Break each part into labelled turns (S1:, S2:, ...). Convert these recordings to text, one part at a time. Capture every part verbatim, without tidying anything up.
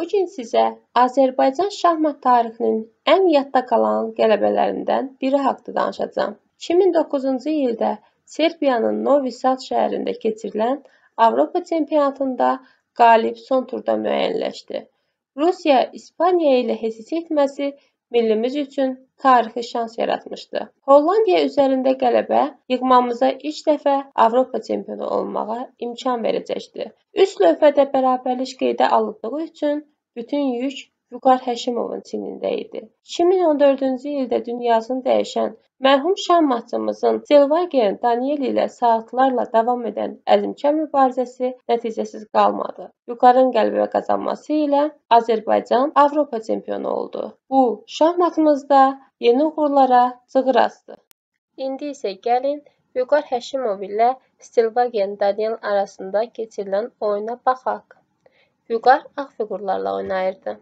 S1: Bu gün sizə Azərbaycan şahmat tarixinin ən yadda qalan qələbələrindən biri haqqında danışacağam. iki min doqquzuncu ildə Serbiyanın Novi Sad şəhərində keçirilən Avropa çempionatında qalib son turda müəyyənləşdi. Rusiya İspaniya ilə heçə etməsi millimiz üçün tarixi şans yaratmışdı. Hollandiya üzərində qələbə yığmamıza ilk dəfə Avropa çempionu olmağa imkan verəcəkdi. Üst lövhədə bərabərlik qeydə alındığı üçün bütün yük Vüqar Həşimovun çiynində idi. iki min on dördüncü ildə dünyasını dəyişən mərhum şahmatçımızın Selvagen Daniel ilə saatlarla davam edən əzmkər mübarizəsi nəticəsiz qalmadı. Vüqarın qələbə qazanması ilə Azərbaycan Avropa çempionu oldu. Bu, şahmatımızda yeni uğurlara cığır açdı. İndi isə gəlin Vüqar Həşimov ilə Selvagen Daniel arasında keçirilən oyuna baxaq. Vüqar ağ fiqurlarla oynayırdı.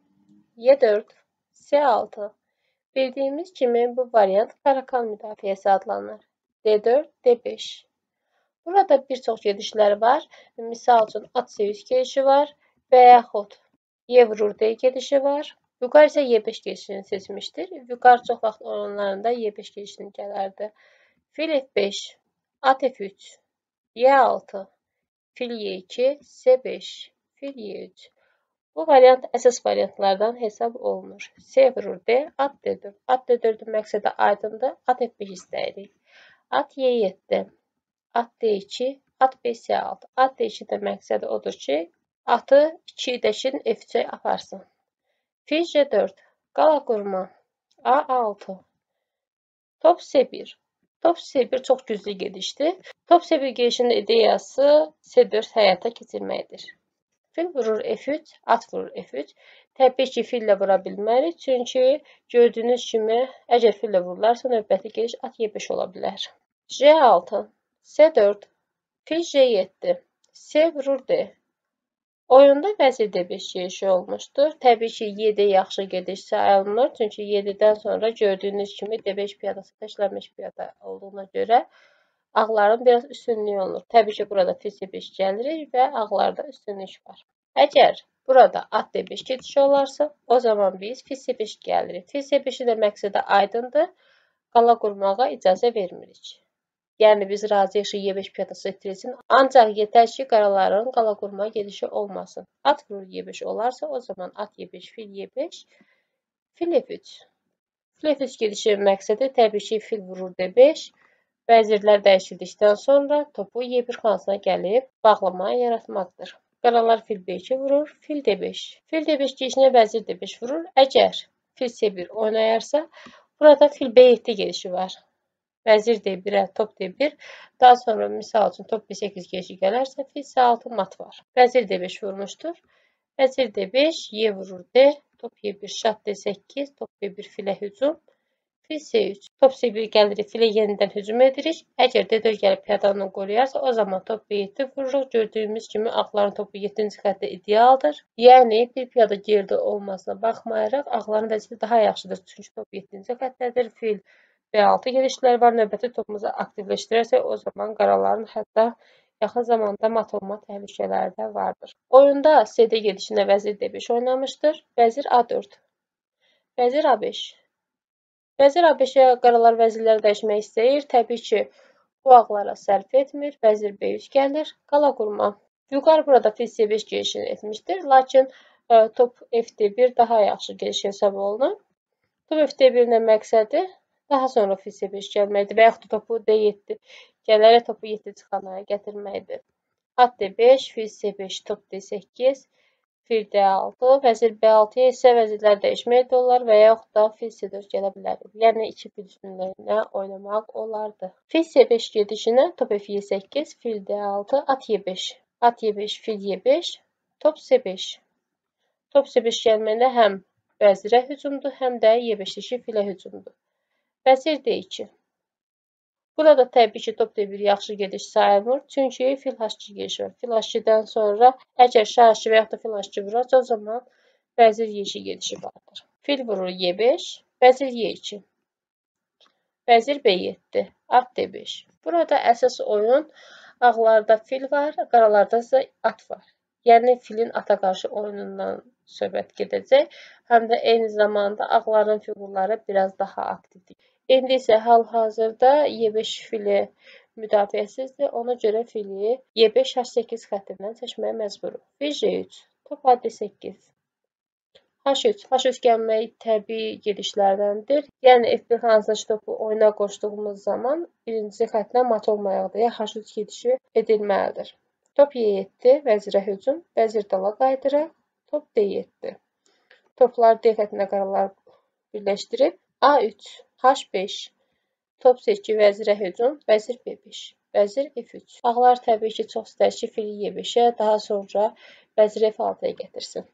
S1: Y dörd, S altı. Bildiyimiz kimi bu variant Karakal müdafiəsi adlanır. D dörd, D beş. Burada bir çox gedişlər var. Misal üçün at C üç gedişi var və yaxud Y vurur D gedişi var. Vüqar isə Y beş gedişini seçmişdir. Vüqar çox vaxt oyunlarında Y beş gedişini gələrdi. Fil F beş, at F üç, Y altı, fil Y iki, S beş, fil Y üç. Bu variant əsas variantlardan hesab olunur. S vurur D, at D dörd. At D dördün məqsədi aydındır. At F beş istəyirik. At Y yeddi, at D iki, at B S altı. At D iki də məqsədi odur ki, atı iki dəşin F üçə aparsın. Fil J dörd, qala qurma, A altı, top S bir. Top S bir çox güclü gedişdir. Top S bir gedişinin ideyası S dörd həyata keçirməkdir. Fil vurur F üç, at vurur F üç. Təbii ki, fillə vura bilmərik. Çünki gördüyünüz kimi, əgər fillə vurularsa, növbəti gediş at Y beş ola bilər. J altı, S dörd, fil J yeddi, S vurur D. Oyunda vəzir D beş gedişi olmuşdur. Təbii ki, Y D yaxşı gediş sayılmır. Çünki Y D-dən sonra gördüyünüz kimi D beş piyadası təşlənmiş piyada olduğuna görə ağların biraz üstünlüyü olur. Təbii ki, burada fil C beş gəlirik və ağlarda üstünlük var. Əgər burada at D beş gedişi olarsa, o zaman biz fil C beş gəlirik. Fil C beşin də məqsədi aydındır. Qala qurmağa icazə vermirik. Yəni biz razıyıq ki, Y beş piyadası itirilsin. Ancaq yetər ki, qaraların qala qurma gedişi olmasın. At vurur Y beş olarsa, o zaman at Y beş, fil Y beş, fil F üç. Fil F üç gedişinin məqsədi təbii ki, fil vurur D beş. Vəzirlər dəyişildikdən sonra topu Y bir xanasına gəlib bağlamaya yaratmaqdır. Qaralar fil B iki vurur, fil D beş. Fil D beş gedişinə vəzir D beş vurur. Əgər fil C bir oynayarsa, burada fil B yeddi gedişi var. Vəzir D birə, top D bir. Daha sonra misal üçün top B səkkiz gedişi gələrsə, fil C altı mat var. Vəzir D beş vurmuşdur. Vəzir D beş, Y vurur D, top Y bir, şah D səkkiz, top B bir filə hücum. Fil C üç. Top C bir gəlirik, filə yenidən hücum edirik. Əgər D dörd gəlib piyadanı qoruyarsa, o zaman top B yeddi vururuq. Gördüyümüz kimi ağların topu yeddinci xəttdə idealdır. Yəni bir piyada geridə olmasına baxmayaraq, ağların vəziyyəti daha yaxşıdır. Çünki top yeddinci xəttədir. Fil B altı gedişlər var. Növbəti topumuzu aktivləşdirərsək, o zaman qaraların hətta yaxın zamanda mat olma təhlükələri də vardır. Oyunda C D gedişinə vəzir D beş oynamışdır. Vəzir A dörd. Vəzir A beş. Vəzir A beşə qaralar vəzirləri dəyişmək istəyir. Təbii ki, bu ağlara sərf etmir. Vəzir B üç gəlir. Qala qurma. Vüqar burada fil C beş gedişini etmişdir. Lakin ə, top F D bir daha yaxşı gediş hesab olunur. Top F D birin məqsədi daha sonra fil C beş gəlməkdir və yaxud da topu D yeddi gələrək topu yeddinci xanaya gətirməkdir. At D beş, fil C beş, top D səkkiz, fil D altı, vəzir B altıya isə vəzirlər dəyişmək də olar və yaxud da fil C dörd gələ bilər. Yəni iki fil üstünlüyünə oynamaq olardı. Fil C beş gedişinə top F Y səkkiz, fil D altı, at Y beş. At Y beş, fil Y beş, top C beş. Top C beş gəlməyində həm vəzirə hücumdur, həm də Y beşdəki filə hücumdur. Vəzir D iki. Burada təbii ki, top D bir yaxşı gediş sayılmır. Çünki fil H iki gedişi var. Fil H ikidən sonra əgər şah H iki və yaxud da fil H iki vurarsa, o zaman vəzir Y iki gedişi vardır. Fil vurur Y beş, vəzir Y iki. Vəzir B yeddi, at D beş. Burada əsas oyun ağlarda fil var, qaralarda isə at var. Yəni filin ata qarşı oyunundan söhbət gedəcək. Həm də eyni zamanda ağların fiqurları biraz daha aktivdir. İndi isə hal-hazırda Y beş fili müdafiəsizdir. Ona görə fili Y beş H səkkiz xəttindən seçməyə məcburuq. Fil J üç, top A D səkkiz. H üç, H üç gəlmək təbii gedişlərdəndir. Yəni F bir hansısa topu oyuna qoşduğumuz zaman birinci xəttlə mat olmayaqdır. Ya H üç gedişi edilməlidir. Top Y yeddi, vəzirə hücum, vəzir dala qayıdırıq. Top D yeddi. Toplar D xəttinə qaralar birləşdirib. A üç, H beş, top C iki, vəzirə hücum, vəzir B beş, vəzir F üç. Ağlar təbii ki, çox istər ki, fili Y beşə, daha sonra vəzir F altıya gətirsin.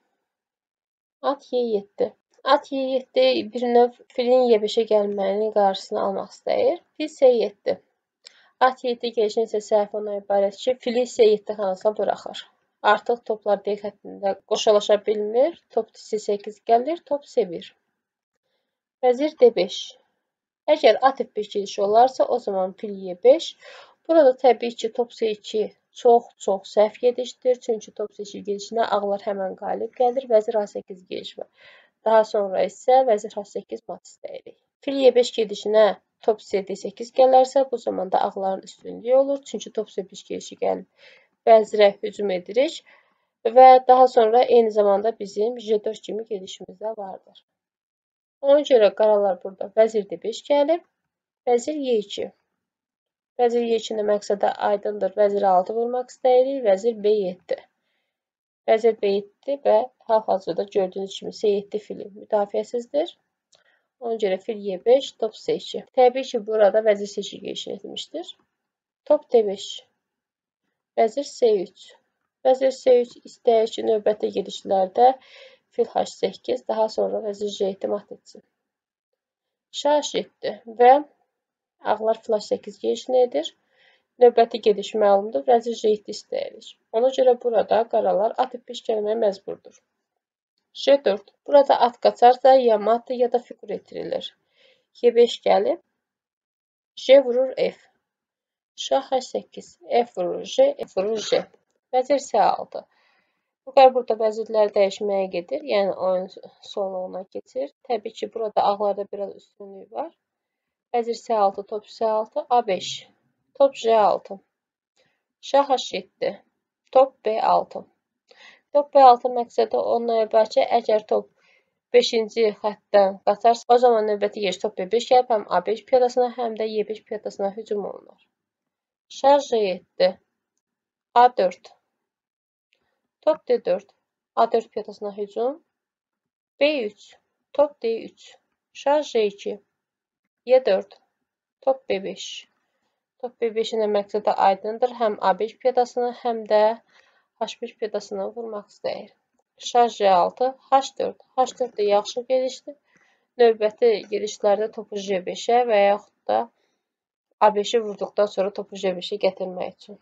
S1: At Y yeddi. At Y yeddi bir növ filin Y beşə gəlməyinin qarşısını almaq istəyir. Fil C yeddi. At Y yeddi gəlişin isə səhv ondan ibarət ki, fili C yeddi xanasına buraxır. Artıq toplar D xəttində qoşalaşa bilmir. Top C səkkiz gəlir, top C bir. Vəzir D beş. Əgər at F beş gedişi olarsa, o zaman fil Y beş. Burada təbii ki, top C iki çox-çox səhv gedişdir. Çünki top C iki gedişinə ağlar həmən qalib gəlir. Vəzir A səkkiz gedişi var. Daha sonra isə vəzir H səkkiz mat istəyirik. Fil Y beş gedişinə top C D səkkiz gələrsə, bu zaman da ağların üstünlüyü olur. Çünki top C beş gedişi gəlib vəzirə hücum edirik. Və daha sonra eyni zamanda bizim J dörd kimi gedişimiz də vardır. Ona görə qaralar burada vəzir D beş gəlib, vəzir Y iki. Vəzir Y ikinin məqsədə aydındır, vəzir altı vurmaq istəyirik, vəzir B yeddi. Vəzir B yeddi və hal-hazırda gördüyünüz kimi C yeddi fili müdafiəsizdir. Ona görə fil Y beş, top C iki. Təbii ki, burada vəzir C iki gedişini etmişdir. Top D beş, vəzir C üç. Vəzir C üç istəyir ki, növbəti gedişlərdə fil H səkkiz, daha sonra vəzir J yeddi mat etsin. Şah H yeddi və ağlar fil H səkkiz gedişini edir. Növbəti gediş məlumdur, vəzir J yeddi istəyirik. Ona görə burada qaralar at F beş gəlməyə məcburdur. J dörd. Burada at qaçarsa ya matdır, ya da fiqur etirilir. Y beş gəlib, J vurur F. Şah H səkkiz, F vurur J, F vurur J. Vəzir C altı. Vəzir burada vəzirlər dəyişməyə gedir, yəni oyun sonluğuna keçir. Təbii ki, burada ağlarda biraz üstünlük var. Vəzir C altı, top C altı, A beş, top J altı, Şah H yeddi, top B altı. Top B altı məqsədi ondan ibarət ki, əgər top beşinci xəttdən qaçarsa, o zaman növbəti gediş top B beş gəlib, həm A beş piyadasına, həm də Y beş piyadasına hücum olunur. Şah J yeddi, A dörd. Top D dörd, A dörd piyadasına hücum, B üç, top D üç, Şah J iki, Y dörd, top B beş. Top B beşin məqsədi aydındır, həm A beş piyadasını, həm də H beş piyadasını vurmaq istəyir. Şah J altı, H dörd. H dörd də yaxşı gedişdir. Növbəti gedişlərdə topu J beşə və yaxud da A beşi vurduqdan sonra topu J beşə gətirmək üçün.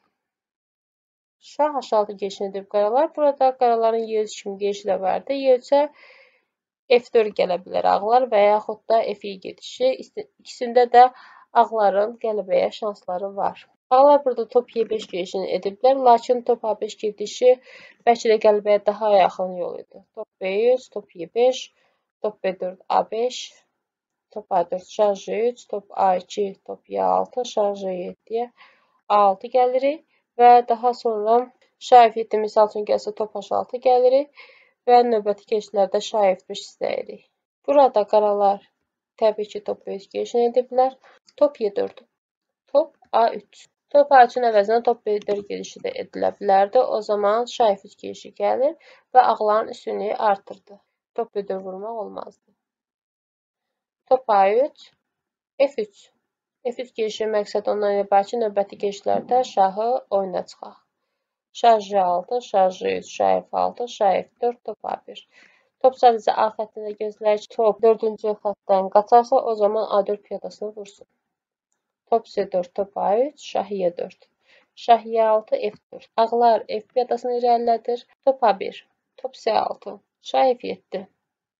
S1: Şah H altı gedişini edib qaralar. Burada qaraların Y üç kimi gedişi də vardı. Y üçə F dörd gələ bilər ağlar və yaxud da F iki gedişi. İkisində də ağların qələbəyə şansları var. Ağlar burada top Y beş gedişini ediblər, lakin top A beş gedişi bəlkə də qələbəyə daha yaxın yol idi. Top B üç, top Y beş, top B dörd, A beş, top A dörd, Şah J üç, top A iki, top Y altı, Şah J yeddiyə A altı gəlirik. Və daha sonra Şah F yeddi misal üçün gəlsə top H altı gəlirik və növbəti keçişlərdə Şah F beş istəyirik. Burada qaralar təbii ki, top B üç gedişini ediblər. Top Y dörd, top A üç. Top A üçün əvəzinə top B dörd gedişi də edilə bilərdi. O zaman Şah F üç gedişi gəlir və ağların üstünlüyü artırdı. Top B dörd vurmaq olmazdı. Top A üç, F üç. F üç gedişi məqsəd ondan ibarət ki, növbəti gedişlərdə şahı oyuna çıxaq. Şah J altı, Şah J üç, Şah F altı, Şah F dörd, top A bir. Top sadəcə A xəttində gözləyir ki, top dördüncü xəttdən qaçarsa, o zaman A dörd piyadasını vursun. Top C dörd, top A üç, Şah Y dörd. Şah Y altı, F dörd. Ağlar F piyadasını irəlilədir. Top A bir, top C altı, Şah F yeddi.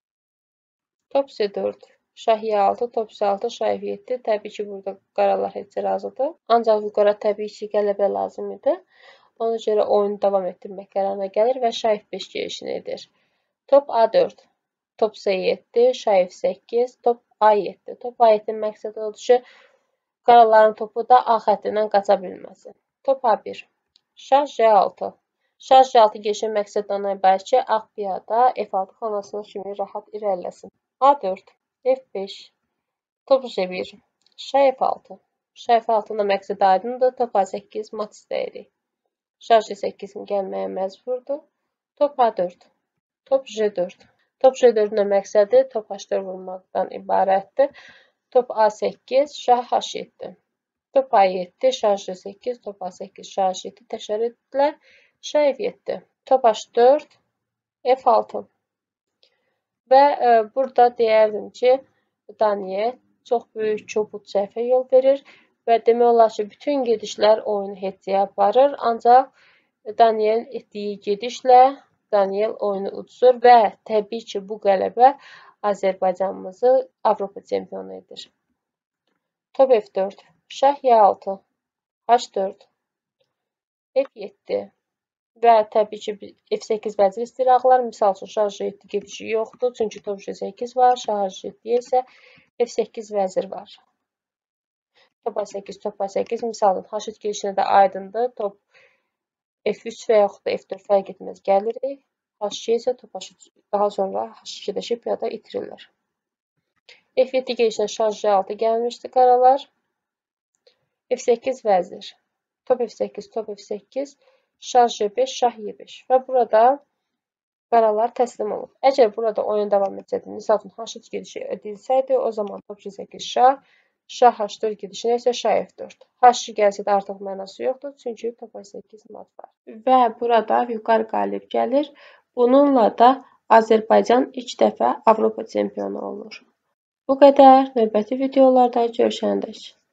S1: Top C dörd. Şah Y altı, top C altı, Şah F yeddi. Təbii ki, burada qaralar heç razıdır. Ancaq bu qara təbii ki, qələbə lazım idi. Ona görə oyunu davam etdirmək qərarına gəlir və Şah F beş gedişini edir. Top A dörd, top C yeddi, şah F səkkiz, top A yeddi. Top A yeddinin məqsədi odur ki, qaraların topu da A xəttindən qaça bilməsin. Top A bir, şah J altı. Şah J altı girişinin məqsədi ondan ibarət ki, ağ piyada F altı xanasına kimi rahat irəliləsin. A dörd, F beş, top J bir, şah F altı. Şah F altının məqsədi aydındır, top A səkkiz mat istəyirik. Şah J səkkizin gəlməyə məcburdur. Top A dörd, top J dörd. Top J dördün məqsədi top H dörd vurmaqdan ibarətdir. Top A səkkiz, şah H yeddi. Top A yeddi, şah J səkkiz, top A səkkiz, şah H yeddi təkrar etdilər. Şah F yeddi, top H dörd, F altı. Və e, burada deyərdim ki, Daniel çox böyük kobud səhvə yol verir və demək olar ki, bütün gedişlər oyunu heccəyə aparır. Ancaq Daniel etdiyi gedişlə Daniel oyunu udzur və təbii ki, bu qələbə Azərbaycanımızı Avropa çempionu edir. Top F dörd, şah Y altı, H dörd, F yeddi və təbii ki, F səkkiz vəzir istəyir ağlar. Misal üçün, şah J yeddi gedişi yoxdur, çünki top J səkkiz var, şah H yeddiyə isə F səkkiz vəzir var. Top A səkkiz, top A səkkiz, misal üçün, H üç gedişinə də aydındır. Top F üç və yaxud da F dörd fərq etməz gəlirik. H iki isə top H üç, daha sonra H ikidəki piyada itirilir. F yeddi gedişinə şah J altı gəlmişdi qaralar. F səkkiz vəzir, top F səkkiz, top F səkkiz, şah J beş, şah Y beş və burada qaralar təslim olub. Əgər burada oyun davam etsəydi, misal üçün H üç gedişi edilsəydi, o zaman top J səkkiz şah, şah H dörd gedişinə isə şah F dörd. H iki gəlsəydi artıq mənası yoxdur, çünki top H səkkiz mat var. Və burada yuxarı qalib gəlir. Bununla da Azərbaycan ilk dəfə Avropa çempionu olur. Bu qədər. Növbəti videolarda görüşəndək.